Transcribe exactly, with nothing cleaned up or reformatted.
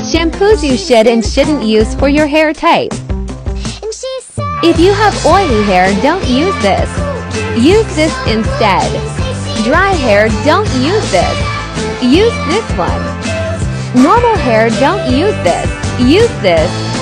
Shampoos you should and shouldn't use for your hair type. If you have oily hair, don't use this. Use this instead. Dry hair, don't use this. Use this one. Normal hair, don't use this. Use this.